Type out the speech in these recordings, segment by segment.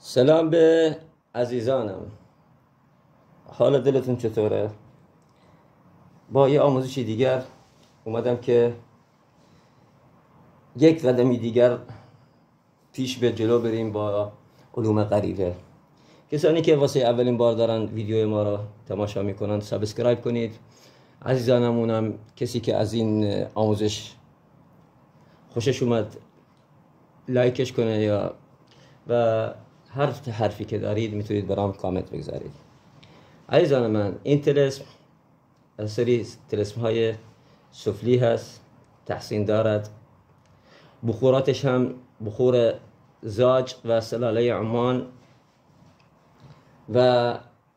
سلام به عزیزانم. حال دلتون چطوره؟ با یه آموزشی دیگر اومدم که یک قدمی دیگر پیش به جلو بریم با علوم غریبه. کسانی که واسه اولین بار دارن ویدیو ما رو تماشا میکنن سابسکرایب کنید. عزیزانمونم کسی که از این آموزش خوشش اومد لایکش کنه یا و هر حرفی که دارید میتونید برام کامنت بگذارید. عزیزان من، این طلسم از سری طلسم های سفلی هست، تحسین دارد. بخوراتش هم بخور زاج و سلاله عمان و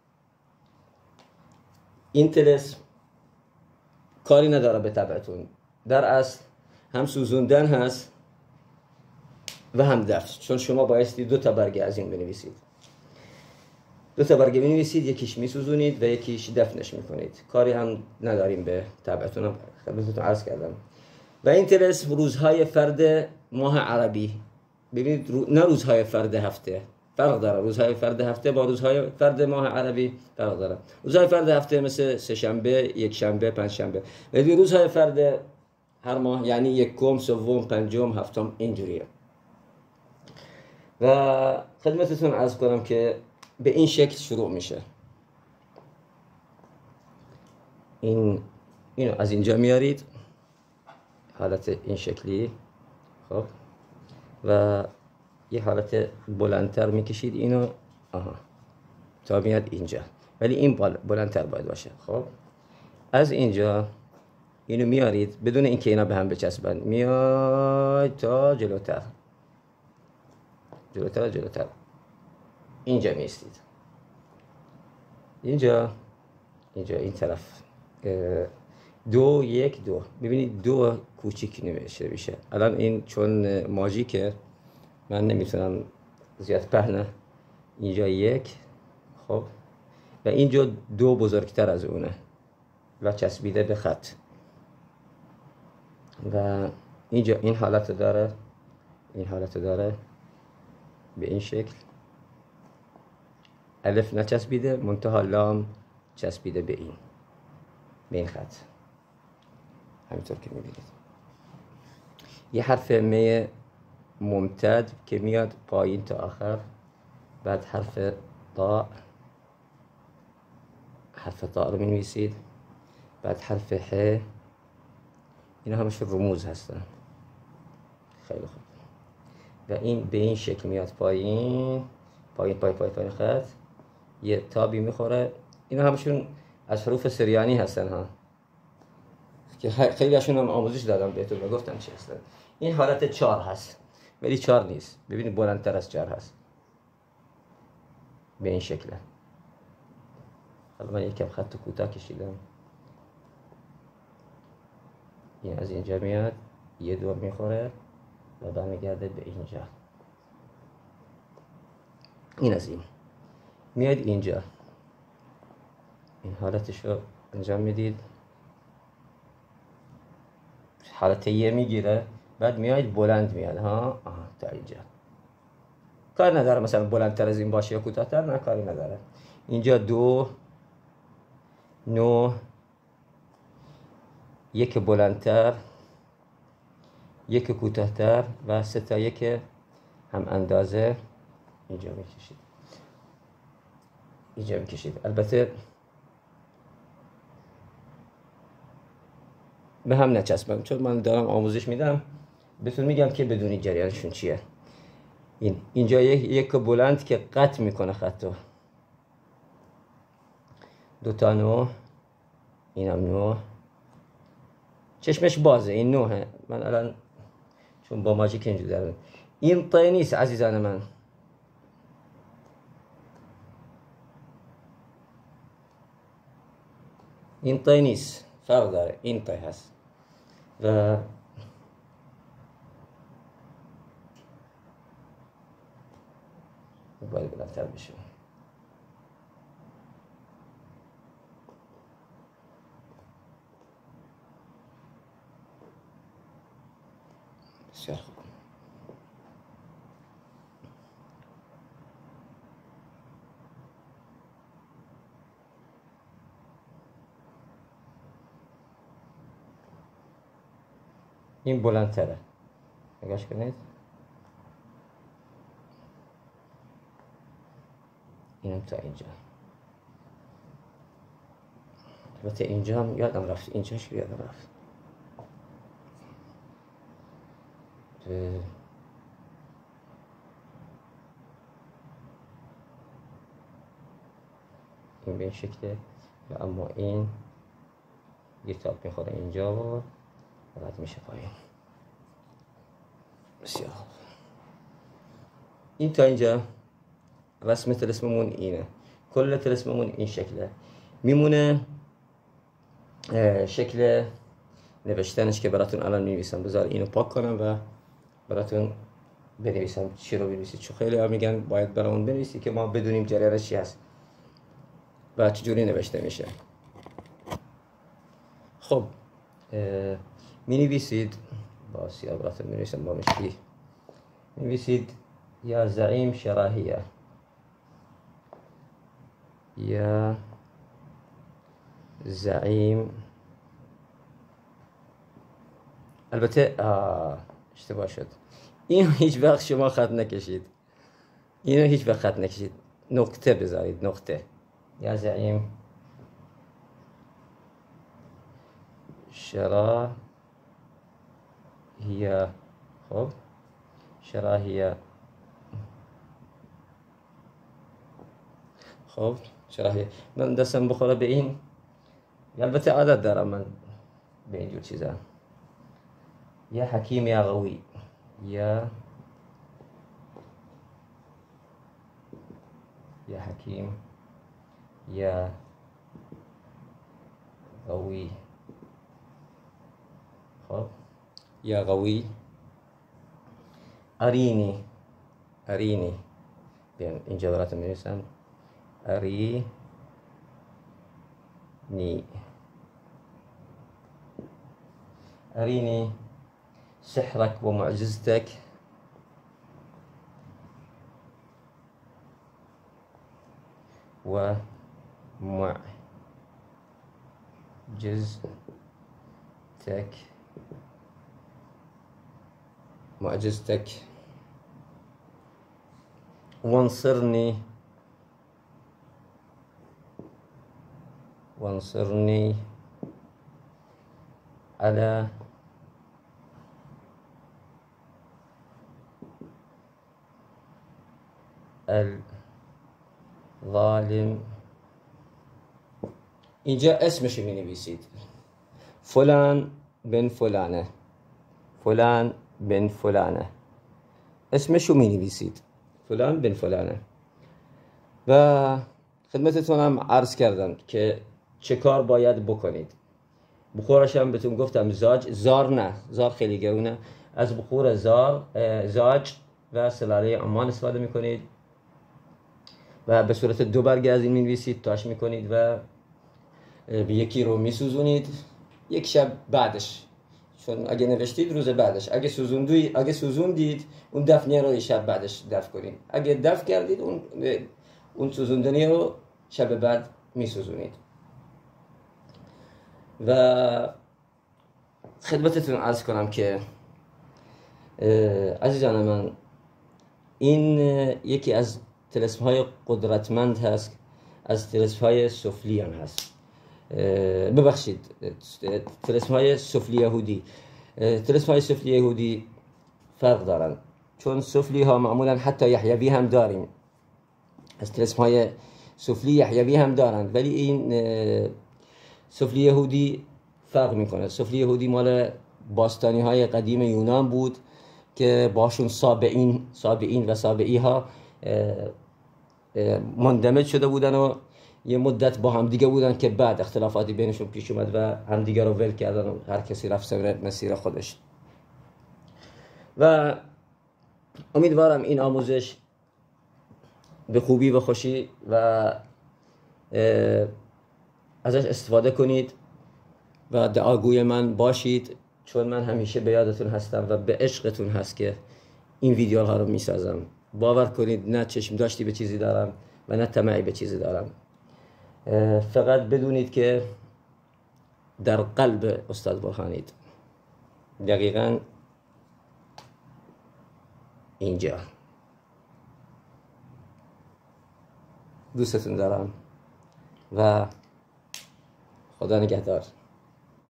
این طلسم کاری نداره به طبعتون. در اصل هم سوزوندن هست و هم دفع، چون شما بایستی دو تا برگه از این بنویسید. دو تا برگه بنویسید، یکیش میسوزونید و یکیش دفنش میکنید. کاری هم نداریم به طبعتون، هم خدمتتون عرض کردم. و این طلسم روزهای فرد ماه عربی، ببینید نه روزهای فرد هفته، فرق داره. روزهای فرد هفته با روزهای فرد ماه عربی فرق داره. روزهای فرد هفته مثل سه شنبه، یک شنبه، پنج شنبه، ولی روزهای فرد هر ماه یعنی یکم، سوم، پنجم، هفتم اینجوریه. و خدمتتون عرض کنم که به این شکل شروع میشه. اینو از اینجا میارید حالت این شکلی، خب، و یه حالت بلندتر میکشید اینو تا میاد اینجا، ولی این بلندتر باید باشه. خب از اینجا اینو میارید بدون اینکه اینا به هم بچسبن، میاد تا جلوتر جلوتر جلوتر، اینجا میستید. اینجا این طرف دو یک دو، ببینید دو کوچیک نمیشه میشه. الان این چون ماژیکه من نمیتونم زیاد پهنه. اینجا یک، خب، و اینجا دو بزرگتر از اونه و چسبیده به خط و اینجا این حالت داره، این حالت داره به این شکل. الف نچسبیده، منتها لام چسبیده به این خط، همینطور که میبینید. یه حرف م ممتد که میاد پایین تا آخر، بعد حرف طاء، حرف طاء رو مینویسید، بعد حرف ح. اینا همش رموز هستن. خیلی خوب. و این به این شکل میاد پایین پایین پایین پایین پایین خط، یه تابی میخوره. اینا همشون از حروف سریانی هستن ها، که خیلی هاشون هم آموزش دادم بهتون و گفتم چی هستن. این حالت 4 هست ولی 4 نیست، ببینید بلندتر از 4 هست به این شکله. حالا من یکم خط کوتاه کشیدم. این از اینجا میاد، یه دور میخوره و برمیگرده به اینجا. این از این میاد اینجا، این حالتش رو انجام میدید، حالت یه میگیره، بعد میاید بلند میاد ها تا اینجا. کار نداره مثلا بلندتر از این باشه یا کوتاه‌تر، نه کاری نداره. اینجا 2 9 یک بلندتر، یک کوتاه‌تر و 3 تا یک هم اندازه اینجا میکشید، اینجا میکشید. البته به هم نچسبم، چون من دارم آموزش میدم بهتون میگم که بدونی جریانشون چیه. اینجا یک بلند که قطع میکنه خطو، 2 تا 9، اینم 9، چشمش بازه، این 9. من الان چون با ماژیک اینجوری دارم. این طی نیست عزیزان من، این طی نیست، فرق داره. این طی هست و باید بلندتر بشه. بسیار خوب. این بلندتره، نگاش کنید. اینم تا اینجا. البته اینجا هم یادم رفت، اینجاش یادم رفت. این به این شکله و اما این یه تاپ میخوره اینجا و رد میشه پایین. بسیار خوب. این تا اینجا رسم طلسممون اینه. کل طلسممون این شکله. میمونه شکل نوشتنش که براتون الان می‌نویسم. بذار اینو پاک کنم و براتون بنویسم چی رو بنویسید، چون خیلی ها میگن باید برامون بنویسی که ما بدونیم جریانش چی هست و چجوری نوشته میشه. خب می‌نویسید با سیاه، براتون می‌نویسم با مشکی. می‌نویسید یا زعیم شراهیه، یا زعیم. البته اشتباه شد، اینو هیچ وقت شما خط نکشید، اینو هیچ وقت خط نکشید، نقطه بذارید، نقطه. یا زعیم شراهیه. خب شراهیه، خب شراهیه. من دستم بخوره به این، البته عادت دارم من به اینجور چیزا. یا حکیم یا قوی، یا حکیم یا قوی. خب یا قوی. ارینی، ارینی. بیان اینجا براتون می‌نویسم ارینی. ارینی سحرك ومعجزتك معجزتك وانصرني على الظالم. اینجا اسمش می نویسید، فلان بن فلانه، فلان بن فلانه، اسمشو می نویسید، فلان بن فلانه. و خدمتتون هم عرض کردم که چه کار باید بکنید. بخورش هم بهتون گفتم زار نه، زار خیلی گرونه. از بخور زاج و سلاله عمان استفاده میکنید و به صورت 2 برگ از این می‌نویسید، تاش میکنید و به یکی رو میسوزونید یک شب بعدش، چون اگه نوشتید روز بعدش، اگه سوزوندید اون دفنه رو شب بعدش دفن کنید، اگه دفن کردید اون سوزوندنی رو شب بعد میسوزونید. و خدمتتون عرض کنم که عزیزان من، این یکی از طلسم‌های قدرتمند هست، از طلسم‌های سفلی هم هست. ببخشید، طلسم‌های سفلی یهودی. طلسم‌های سفلی یهودی فرق دارن، چون سفلی ها معمولا حتی یحیوی هم داریم، از طلسم‌های سفلی یحیوی هم دارن، ولی این سفلی یهودی فرق میکنه. سفلی یهودی مال باستانی های قدیم یونان بود که باشون سابعین و سابعی ها مندمج شده بودن و یه مدت با هم دیگه بودن که بعد اختلافاتی بینشون پیش اومد و هم دیگه رو ول کردن و هر کسی رفت سر مسیر خودش. و امیدوارم این آموزش به خوبی و خوشی و ازش استفاده کنید و دعاگوی من باشید، چون من همیشه به یادتون هستم و به عشقتون هست که این ویدیوها رو میسازم. باور کنید نه چشم داشتی به چیزی دارم و نه طمعی به چیزی دارم. فقط بدونید که در قلب استاد برهانید. دقیقاً اینجا. دوستتون دارم و خدا نگهدار.